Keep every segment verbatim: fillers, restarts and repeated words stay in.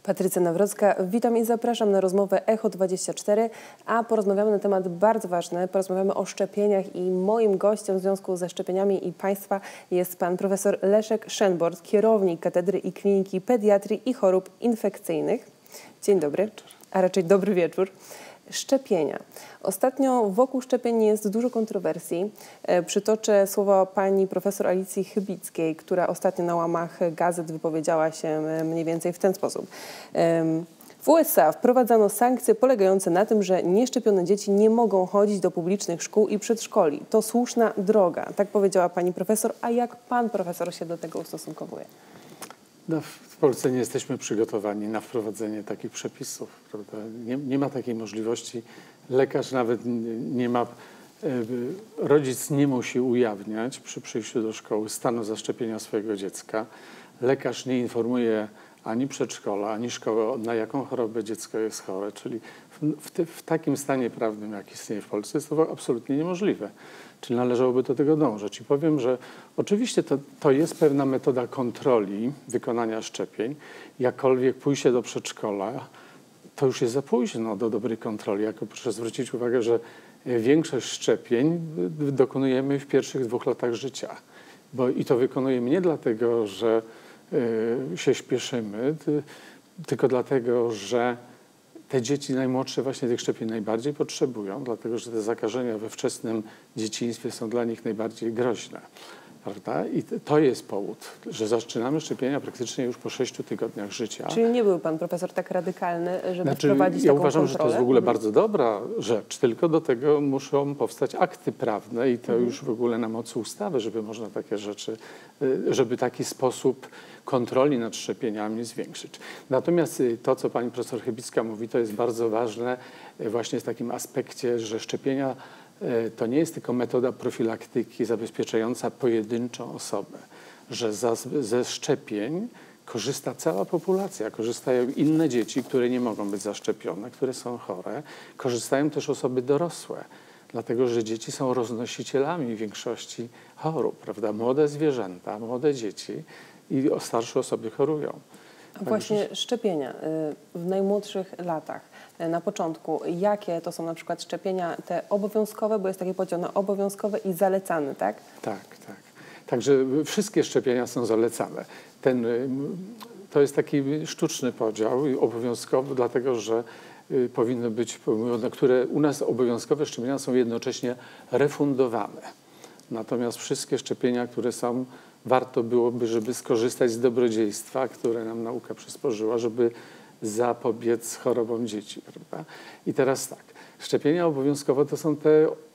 Patrycja Nawrocka, witam i zapraszam na rozmowę Echo dwadzieścia cztery, a porozmawiamy na temat bardzo ważny, porozmawiamy o szczepieniach i moim gościem w związku ze szczepieniami i Państwa jest pan profesor Leszek Szenbord, kierownik Katedry i Kliniki Pediatrii i Chorób Infekcyjnych. Dzień dobry, a raczej dobry wieczór. Szczepienia. Ostatnio wokół szczepień jest dużo kontrowersji. Przytoczę słowa pani profesor Alicji Chybickiej, która ostatnio na łamach gazet wypowiedziała się mniej więcej w ten sposób. W U S A wprowadzano sankcje polegające na tym, że nieszczepione dzieci nie mogą chodzić do publicznych szkół i przedszkoli. To słuszna droga, tak powiedziała pani profesor. A jak pan profesor się do tego ustosunkowuje? No, w Polsce nie jesteśmy przygotowani na wprowadzenie takich przepisów, prawda? Nie, nie ma takiej możliwości. Lekarz nawet nie ma, rodzic nie musi ujawniać przy przyjściu do szkoły stanu zaszczepienia swojego dziecka. Lekarz nie informuje ani przedszkola, ani szkoły, na jaką chorobę dziecko jest chore. Czyli w, w, te, w takim stanie prawnym, jak istnieje w Polsce, jest to absolutnie niemożliwe. Czyli należałoby do tego dążyć. I powiem, że oczywiście to, to jest pewna metoda kontroli wykonania szczepień. Jakkolwiek pójście do przedszkola, to już jest za późno do dobrej kontroli. Jako proszę zwrócić uwagę, że większość szczepień dokonujemy w pierwszych dwóch latach życia. Bo, I to wykonujemy nie dlatego, że y, się śpieszymy, ty, tylko dlatego, że te dzieci najmłodsze właśnie tych szczepień najbardziej potrzebują, dlatego że te zakażenia we wczesnym dzieciństwie są dla nich najbardziej groźne. Prawda? I to jest powód, że zaczynamy szczepienia praktycznie już po sześciu tygodniach życia. Czyli nie był pan profesor tak radykalny, żeby znaczy, wprowadzić ja taką uważam, kontrolę? że to jest w ogóle mhm. bardzo dobra rzecz, tylko do tego muszą powstać akty prawne i to mhm. już w ogóle na mocy ustawy, żeby można takie rzeczy, żeby taki sposób kontroli nad szczepieniami zwiększyć. Natomiast to, co pani profesor Chybicka mówi, to jest bardzo ważne właśnie w takim aspekcie, że szczepienia to nie jest tylko metoda profilaktyki zabezpieczająca pojedynczą osobę, że za, ze szczepień korzysta cała populacja, korzystają inne dzieci, które nie mogą być zaszczepione, które są chore, korzystają też osoby dorosłe, dlatego że dzieci są roznosicielami większości chorób, prawda? Młode zwierzęta, młode dzieci i starsze osoby chorują. A właśnie szczepienia w najmłodszych latach, na początku, jakie to są na przykład szczepienia te obowiązkowe, bo jest takie podział na obowiązkowe i zalecane, tak? Tak, tak. Także wszystkie szczepienia są zalecane. Ten, to jest taki sztuczny podział obowiązkowy, dlatego że powinny być, które u nas obowiązkowe szczepienia są jednocześnie refundowane. Natomiast wszystkie szczepienia, które są, warto byłoby, żeby skorzystać z dobrodziejstwa, które nam nauka przysporzyła, żeby zapobiec chorobom dzieci, prawda? I teraz tak, szczepienia obowiązkowe to są te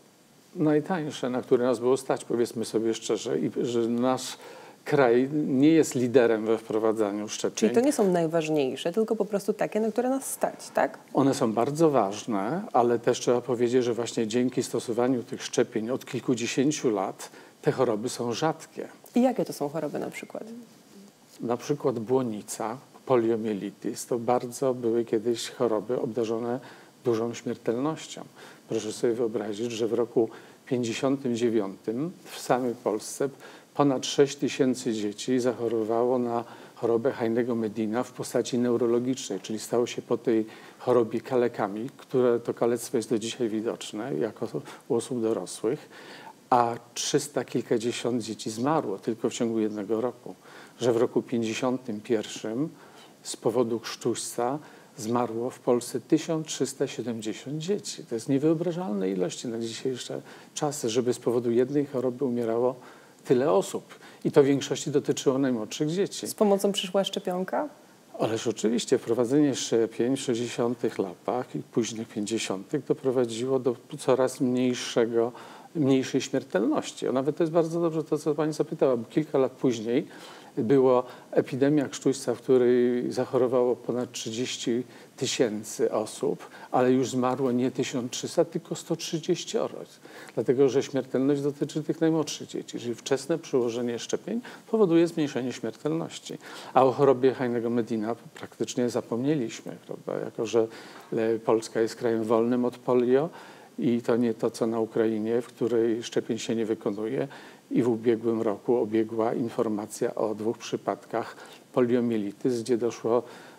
najtańsze, na które nas było stać, powiedzmy sobie szczerze, i że nasz kraj nie jest liderem we wprowadzaniu szczepień. Czyli to nie są najważniejsze, tylko po prostu takie, na które nas stać, tak? One są bardzo ważne, ale też trzeba powiedzieć, że właśnie dzięki stosowaniu tych szczepień od kilkudziesięciu lat te choroby są rzadkie. I jakie to są choroby na przykład? Na przykład błonica, poliomielitis, to bardzo były kiedyś choroby obdarzone dużą śmiertelnością. Proszę sobie wyobrazić, że w roku pięćdziesiątym dziewiątym w samej Polsce ponad sześć tysięcy dzieci zachorowało na chorobę Heinego Medina w postaci neurologicznej, czyli stało się po tej chorobie kalekami, które to kalectwo jest do dzisiaj widoczne jako u osób dorosłych, a trzysta kilkadziesiąt dzieci zmarło tylko w ciągu jednego roku. Że w roku pięćdziesiątym pierwszym z powodu krztuśca zmarło w Polsce tysiąc trzysta siedemdziesiąt dzieci. To jest niewyobrażalne ilości na dzisiejsze czasy, żeby z powodu jednej choroby umierało tyle osób. I to w większości dotyczyło najmłodszych dzieci. Z pomocą przyszła szczepionka? Ależ oczywiście wprowadzenie szczepień w sześćdziesiątych latach i późnych pięćdziesiątych doprowadziło do coraz mniejszego, mniejszej śmiertelności. A nawet to jest bardzo dobrze to, co pani zapytała, bo kilka lat później była epidemia krztuśca, w której zachorowało ponad trzydzieści tysięcy osób, ale już zmarło nie tysiąc trzysta, tylko sto trzydzieści. Dlatego, że śmiertelność dotyczy tych najmłodszych dzieci, czyli wczesne przyłożenie szczepień powoduje zmniejszenie śmiertelności. A o chorobie Heinego Medina praktycznie zapomnieliśmy, prawda? Jako że Polska jest krajem wolnym od polio i to nie to, co na Ukrainie, w której szczepień się nie wykonuje. I w ubiegłym roku obiegła informacja o dwóch przypadkach poliomielitis, gdzie doszło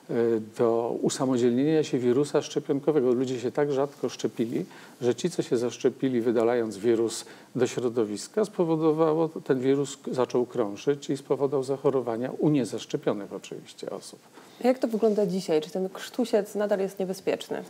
do usamodzielnienia się wirusa szczepionkowego. Ludzie się tak rzadko szczepili, że ci, co się zaszczepili, wydalając wirus do środowiska, spowodowało, ten wirus zaczął krążyć i spowodował zachorowania u niezaszczepionych oczywiście osób. Jak to wygląda dzisiaj? Czy ten krztusiec nadal jest niebezpieczny?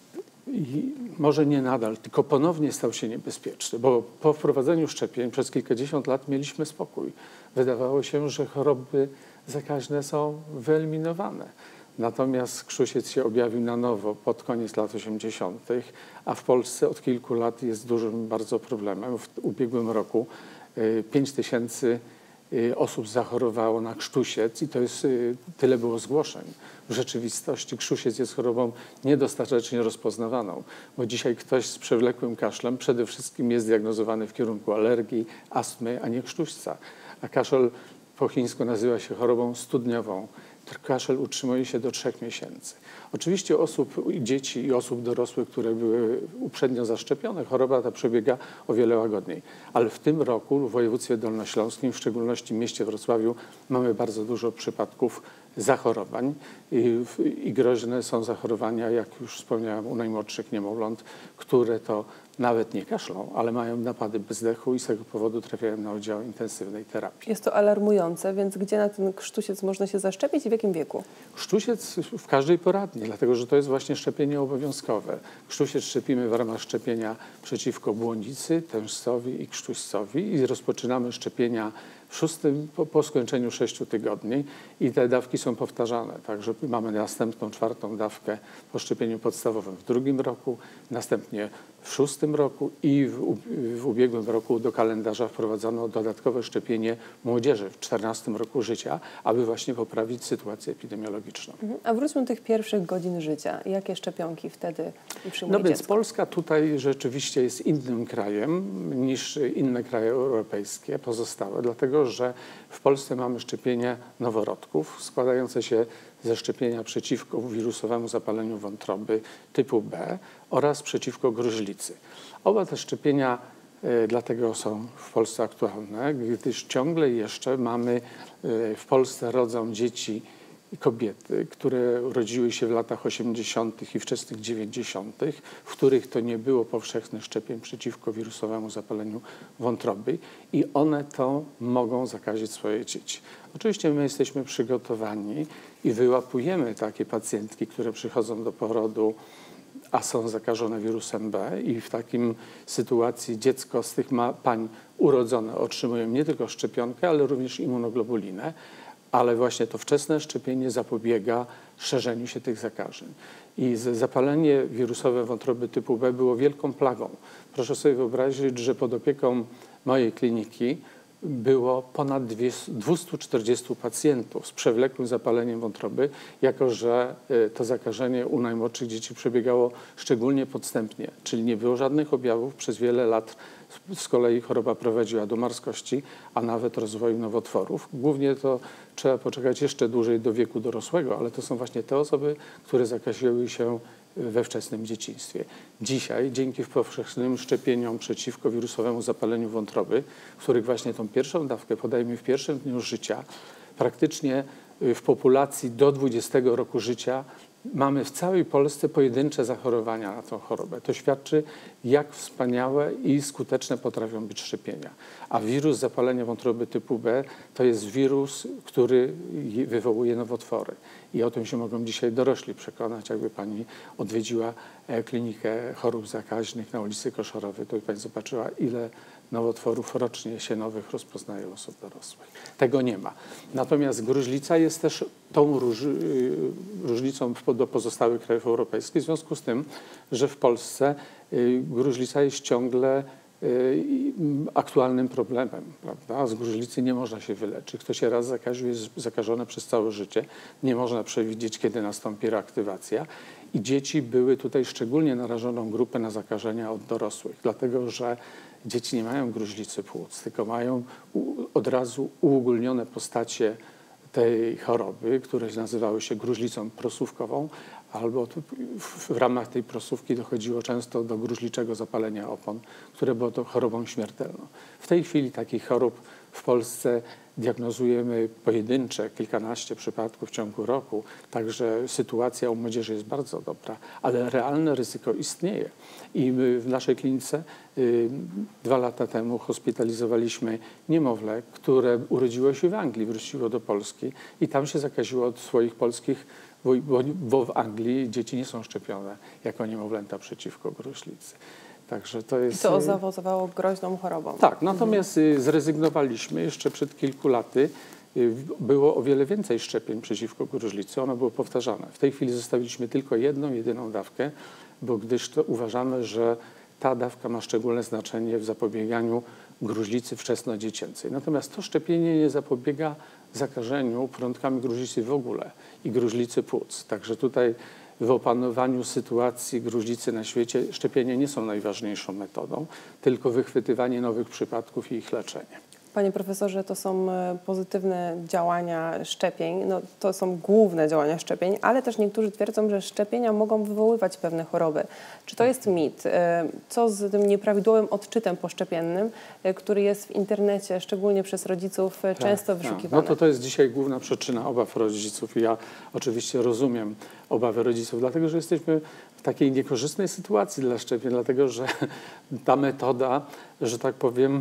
I może nie nadal, tylko ponownie stał się niebezpieczny, bo po wprowadzeniu szczepień przez kilkadziesiąt lat mieliśmy spokój. Wydawało się, że choroby zakaźne są wyeliminowane. Natomiast krztusiec się objawił na nowo pod koniec lat osiemdziesiątych, a w Polsce od kilku lat jest dużym bardzo problemem. W ubiegłym roku pięć tysięcy osób zachorowało na krztusiec i to jest, tyle było zgłoszeń. W rzeczywistości krztusiec jest chorobą niedostatecznie rozpoznawaną, bo dzisiaj ktoś z przewlekłym kaszlem przede wszystkim jest diagnozowany w kierunku alergii, astmy, a nie krztuśca. A kaszel po chińsku nazywa się chorobą studniową. Kaszel utrzymuje się do trzech miesięcy. Oczywiście osób, dzieci i osób dorosłych, które były uprzednio zaszczepione, choroba ta przebiega o wiele łagodniej. Ale w tym roku w województwie dolnośląskim, w szczególności w mieście Wrocławiu, mamy bardzo dużo przypadków zachorowań i, i groźne są zachorowania, jak już wspomniałem, u najmłodszych niemowląt, które to nawet nie kaszlą, ale mają napady bezdechu i z tego powodu trafiają na oddział intensywnej terapii. Jest to alarmujące, więc gdzie na ten krztusiec można się zaszczepić i w jakim wieku? Krztusiec w każdej poradni, dlatego że to jest właśnie szczepienie obowiązkowe. Krztusiec szczepimy w ramach szczepienia przeciwko błonicy, tężcowi i krztuścowi i rozpoczynamy szczepienia w szóstym, po, po skończeniu sześciu tygodni i te dawki są powtarzane. Także mamy następną, czwartą dawkę po szczepieniu podstawowym w drugim roku, następnie w szóstym roku i w, w ubiegłym roku do kalendarza wprowadzono dodatkowe szczepienie młodzieży w czternastym roku życia, aby właśnie poprawić sytuację epidemiologiczną. A wróćmy do tych pierwszych godzin życia. Jakie szczepionki wtedy przyjmuje No więc dziecko? Polska tutaj rzeczywiście jest innym krajem niż inne kraje europejskie pozostałe, dlatego że w Polsce mamy szczepienie noworodków składające się ze szczepienia przeciwko wirusowemu zapaleniu wątroby typu B oraz przeciwko gruźlicy. Oba te szczepienia y, dlatego są w Polsce aktualne, gdyż ciągle jeszcze mamy y, w Polsce rodzą dzieci i kobiety, które urodziły się w latach osiemdziesiątych i wczesnych dziewięćdziesiątych, w których to nie było powszechnych szczepień przeciwko wirusowemu zapaleniu wątroby i one to mogą zakazić swoje dzieci. Oczywiście my jesteśmy przygotowani i wyłapujemy takie pacjentki, które przychodzą do porodu, a są zakażone wirusem B i w takim sytuacji dziecko z tych ma, pań urodzone otrzymują nie tylko szczepionkę, ale również immunoglobulinę, ale właśnie to wczesne szczepienie zapobiega szerzeniu się tych zakażeń. I zapalenie wirusowe wątroby typu B było wielką plagą. Proszę sobie wyobrazić, że pod opieką mojej kliniki było ponad dwieście czterdzieści pacjentów z przewlekłym zapaleniem wątroby, jako że to zakażenie u najmłodszych dzieci przebiegało szczególnie podstępnie, czyli nie było żadnych objawów przez wiele lat. Z kolei choroba prowadziła do marskości, a nawet rozwoju nowotworów. Głównie to trzeba poczekać jeszcze dłużej do wieku dorosłego, ale to są właśnie te osoby, które zakaziły się we wczesnym dzieciństwie. Dzisiaj, dzięki powszechnym szczepieniom przeciwko wirusowemu zapaleniu wątroby, których właśnie tą pierwszą dawkę podajemy w pierwszym dniu życia, praktycznie w populacji do dwudziestego roku życia mamy w całej Polsce pojedyncze zachorowania na tą chorobę. To świadczy, jak wspaniałe i skuteczne potrafią być szczepienia. A wirus zapalenia wątroby typu B to jest wirus, który wywołuje nowotwory. I o tym się mogą dzisiaj dorośli przekonać. Jakby pani odwiedziła klinikę chorób zakaźnych na ulicy Koszorowej, to by pani zobaczyła, ile nowotworów rocznie się nowych rozpoznaje osób dorosłych. Tego nie ma. Natomiast gruźlica jest też tą róż, różnicą do pozostałych krajów europejskich, w związku z tym, że w Polsce gruźlica jest ciągle aktualnym problemem, prawda? Z gruźlicy nie można się wyleczyć. Kto się raz zakaził, jest zakażony przez całe życie. Nie można przewidzieć, kiedy nastąpi reaktywacja. I dzieci były tutaj szczególnie narażoną grupę na zakażenia od dorosłych, dlatego że dzieci nie mają gruźlicy płuc, tylko mają od razu uogólnione postacie tej choroby, które nazywały się gruźlicą prosówkową, albo w ramach tej prosówki dochodziło często do gruźliczego zapalenia opon, które było to chorobą śmiertelną. W tej chwili takich chorób w Polsce diagnozujemy pojedyncze, kilkanaście przypadków w ciągu roku, także sytuacja u młodzieży jest bardzo dobra, ale realne ryzyko istnieje. I my w naszej klinice y, dwa lata temu hospitalizowaliśmy niemowlę, które urodziło się w Anglii, wróciło do Polski i tam się zakaziło od swoich polskich, bo, bo, bo w Anglii dzieci nie są szczepione jako niemowlęta przeciwko gruźlicy. Także to jest... I to zaowocowało groźną chorobą. Tak, natomiast mhm. zrezygnowaliśmy jeszcze przed kilku laty. Było o wiele więcej szczepień przeciwko gruźlicy, one były powtarzane. W tej chwili zostawiliśmy tylko jedną, jedyną dawkę, bo gdyż to uważamy, że ta dawka ma szczególne znaczenie w zapobieganiu gruźlicy wczesnodziecięcej. Natomiast to szczepienie nie zapobiega zakażeniu prądkami gruźlicy w ogóle i gruźlicy płuc. Także tutaj w opanowaniu sytuacji gruźlicy na świecie szczepienia nie są najważniejszą metodą, tylko wychwytywanie nowych przypadków i ich leczenie. Panie profesorze, to są pozytywne działania szczepień, no, to są główne działania szczepień, ale też niektórzy twierdzą, że szczepienia mogą wywoływać pewne choroby. Czy to jest mit? Co z tym nieprawidłowym odczytem poszczepiennym, który jest w internecie, szczególnie przez rodziców, tak, często wyszukiwany? No to to jest dzisiaj główna przyczyna obaw rodziców i ja oczywiście rozumiem obawy rodziców, dlatego że jesteśmy w takiej niekorzystnej sytuacji dla szczepień, dlatego że ta metoda, że tak powiem,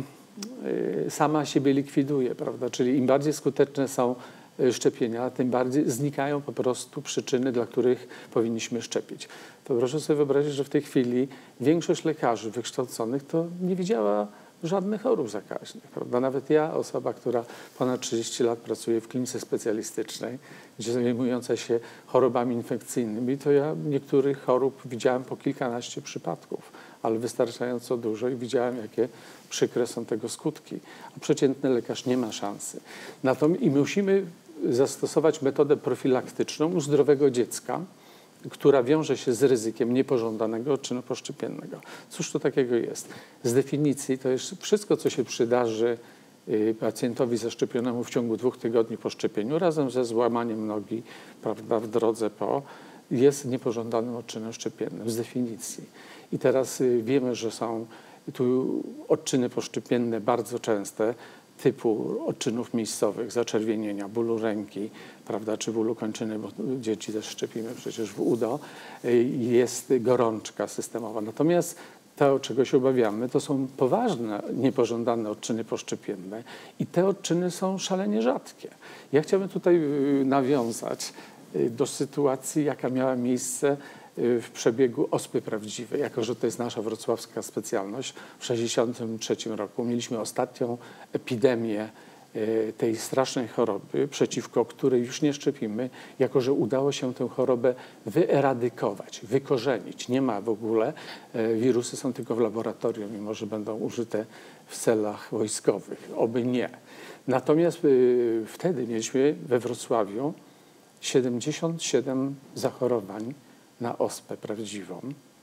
sama siebie likwiduje, prawda? Czyli im bardziej skuteczne są szczepienia, tym bardziej znikają po prostu przyczyny, dla których powinniśmy szczepić. To proszę sobie wyobrazić, że w tej chwili większość lekarzy wykształconych to nie widziała żadnych chorób zakaźnych, prawda? Nawet ja, osoba, która ponad trzydzieści lat pracuje w klinice specjalistycznej, gdzie zajmująca się chorobami infekcyjnymi, to ja niektórych chorób widziałem po kilkanaście przypadków, ale wystarczająco dużo i widziałem, jakie przykre są tego skutki. A przeciętny lekarz nie ma szansy. Natomiast i musimy zastosować metodę profilaktyczną u zdrowego dziecka, która wiąże się z ryzykiem niepożądanego odczynu poszczepiennego. Cóż to takiego jest? Z definicji to jest wszystko, co się przydarzy pacjentowi zaszczepionemu w ciągu dwóch tygodni po szczepieniu, razem ze złamaniem nogi, prawda, w drodze po, jest niepożądanym odczynem szczepiennym z definicji. I teraz wiemy, że są tu odczyny poszczepienne bardzo częste, typu odczynów miejscowych, zaczerwienienia, bólu ręki, prawda, czy bólu kończyny, bo dzieci też szczepimy przecież w udo, jest gorączka systemowa. Natomiast to, czego się obawiamy, to są poważne, niepożądane odczyny poszczepienne i te odczyny są szalenie rzadkie. Ja chciałbym tutaj nawiązać do sytuacji, jaka miała miejsce w przebiegu ospy prawdziwej, jako że to jest nasza wrocławska specjalność. W tysiąc dziewięćset sześćdziesiątym trzecim roku mieliśmy ostatnią epidemię tej strasznej choroby, przeciwko której już nie szczepimy, jako że udało się tę chorobę wyeradykować, wykorzenić. Nie ma w ogóle, wirusy są tylko w laboratorium, mimo że będą użyte w celach wojskowych. Oby nie. Natomiast wtedy mieliśmy we Wrocławiu siedemdziesiąt siedem zachorowań na ospę prawdziwą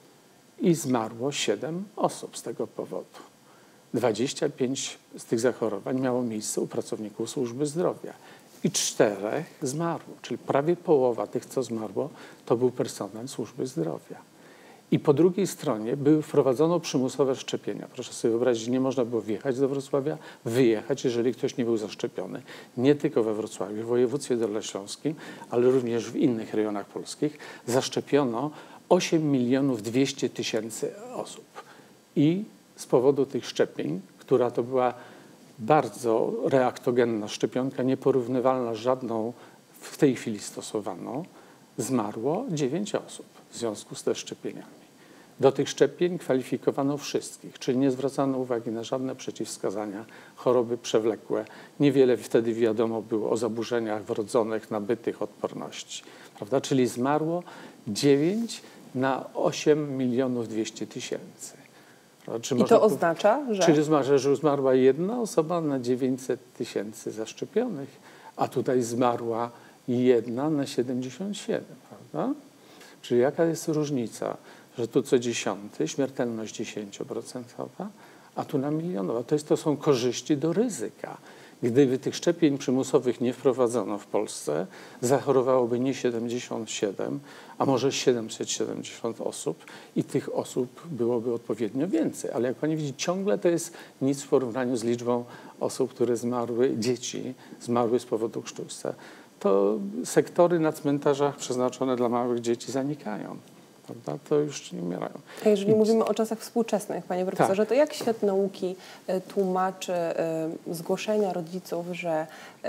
i zmarło siedem osób z tego powodu. dwadzieścia pięć z tych zachorowań miało miejsce u pracowników służby zdrowia i czterech zmarło, czyli prawie połowa tych, co zmarło, to był personel służby zdrowia. I po drugiej stronie były wprowadzono przymusowe szczepienia. Proszę sobie wyobrazić, nie można było wjechać do Wrocławia, wyjechać, jeżeli ktoś nie był zaszczepiony. Nie tylko we Wrocławiu, w województwie dolnośląskim, ale również w innych rejonach polskich zaszczepiono osiem milionów dwieście tysięcy osób. I z powodu tych szczepień, która to była bardzo reaktogenna szczepionka, nieporównywalna z żadną w tej chwili stosowaną, zmarło dziewięć osób w związku z te szczepieniami. Do tych szczepień kwalifikowano wszystkich, czyli nie zwracano uwagi na żadne przeciwwskazania, choroby przewlekłe. Niewiele wtedy wiadomo było o zaburzeniach wrodzonych, nabytych odporności. Prawda? Czyli zmarło dziewięć na osiem milionów dwieście tysięcy. Czy I to oznacza, że... Czyli zmarła, że zmarła jedna osoba na dziewięćset tysięcy zaszczepionych, a tutaj zmarła jedna na siedemdziesiąt siedem, prawda? Czyli jaka jest różnica, że tu co dziesiąty, śmiertelność dziesięcioprocentowa, a tu na milionowa. To, jest, to są korzyści do ryzyka. Gdyby tych szczepień przymusowych nie wprowadzono w Polsce, zachorowałoby nie siedemdziesiąt siedem, a może siedemset siedemdziesiąt osób i tych osób byłoby odpowiednio więcej. Ale jak pani widzi, ciągle to jest nic w porównaniu z liczbą osób, które zmarły, dzieci zmarły z powodu krztuśca. To sektory na cmentarzach przeznaczone dla małych dzieci zanikają. Prawda? To już nie umierają. A jeżeli I... mówimy o czasach współczesnych, panie profesorze, tak. to jak świat nauki tłumaczy zgłoszenia rodziców, że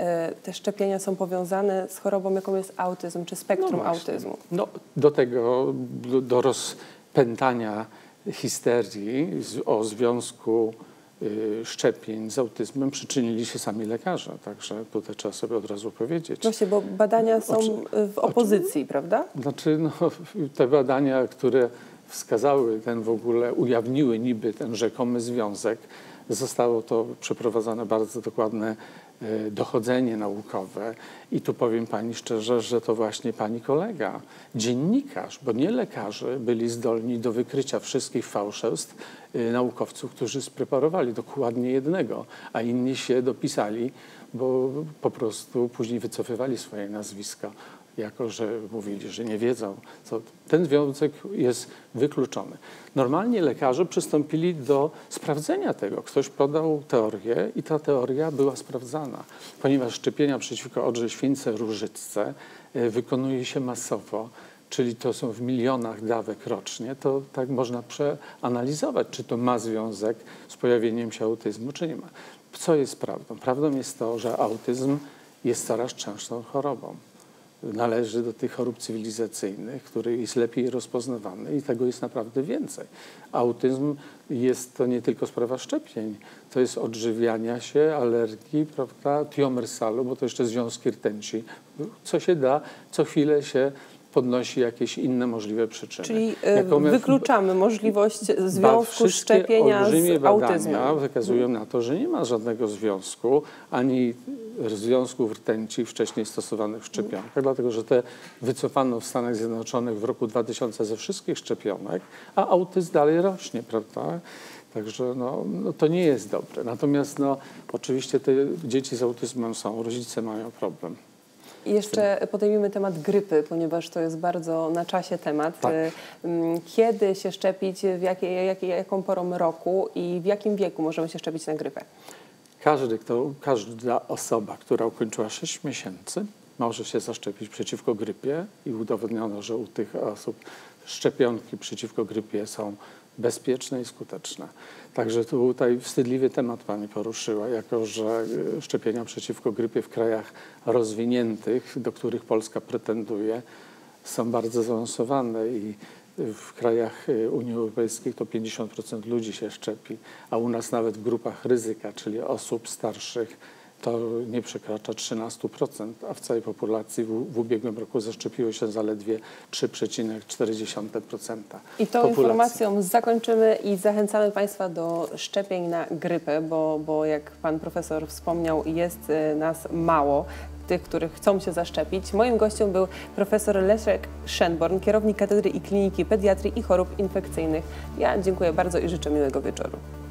te szczepienia są powiązane z chorobą, jaką jest autyzm, czy spektrum no autyzmu? No, do tego, do, do rozpętania histerii o związku szczepień z autyzmem przyczynili się sami lekarze, także tutaj trzeba sobie od razu powiedzieć. Właśnie, bo badania są w opozycji, prawda? Znaczy, no, te badania, które wskazały ten w ogóle, ujawniły niby ten rzekomy związek, zostało to przeprowadzone bardzo dokładne dochodzenie naukowe i tu powiem pani szczerze, że to właśnie pani kolega, dziennikarz, bo nie lekarze byli zdolni do wykrycia wszystkich fałszerstw naukowców, którzy spreparowali dokładnie jednego, a inni się dopisali, bo po prostu później wycofywali swoje nazwiska, jako że mówili, że nie wiedzą. Co. Ten związek jest wykluczony. Normalnie lekarze przystąpili do sprawdzenia tego. Ktoś podał teorię i ta teoria była sprawdzana. Ponieważ szczepienia przeciwko odrze śwince różycce wykonuje się masowo, czyli to są w milionach dawek rocznie, to tak można przeanalizować, czy to ma związek z pojawieniem się autyzmu, czy nie ma. Co jest prawdą? Prawdą jest to, że autyzm jest coraz częstszą chorobą. Należy do tych chorób cywilizacyjnych, który jest lepiej rozpoznawany i tego jest naprawdę więcej. Autyzm jest to nie tylko sprawa szczepień, to jest odżywiania się, alergii, prawda, tiomersalu, bo to jeszcze związki rtęci. Co się da, co chwilę się podnosi jakieś inne możliwe przyczyny. Czyli Natomiast wykluczamy możliwość związku szczepienia z autyzmem. Badania wykazują na to, że nie ma żadnego związku, ani związków rtęci wcześniej stosowanych w szczepionkach, dlatego że te wycofano w Stanach Zjednoczonych w roku dwa tysiące ze wszystkich szczepionek, a autyzm dalej rośnie, prawda? Także no, no to nie jest dobre. Natomiast no, oczywiście te dzieci z autyzmem są, rodzice mają problem. I jeszcze podejmiemy temat grypy, ponieważ to jest bardzo na czasie temat. Tak. Kiedy się szczepić, w jakiej, jakiej, jaką porą roku i w jakim wieku możemy się szczepić na grypę? Każdy, kto, każda osoba, która ukończyła sześć miesięcy, może się zaszczepić przeciwko grypie i udowodniono, że u tych osób szczepionki przeciwko grypie są bezpieczne i skuteczne. Także tutaj wstydliwy temat pani poruszyła, jako że szczepienia przeciwko grypie w krajach rozwiniętych, do których Polska pretenduje, są bardzo zaawansowane i w krajach Unii Europejskiej to pięćdziesiąt procent ludzi się szczepi, a u nas nawet w grupach ryzyka, czyli osób starszych, to nie przekracza trzynaście procent, a w całej populacji w, w ubiegłym roku zaszczepiło się zaledwie trzy przecinek cztery procent. I tą populacji. Informacją zakończymy i zachęcamy państwa do szczepień na grypę, bo, bo jak pan profesor wspomniał, jest nas mało, tych, których chcą się zaszczepić. Moim gościem był profesor Leszek Szenborn, kierownik Katedry i Kliniki Pediatrii i Chorób Infekcyjnych. Ja dziękuję bardzo i życzę miłego wieczoru.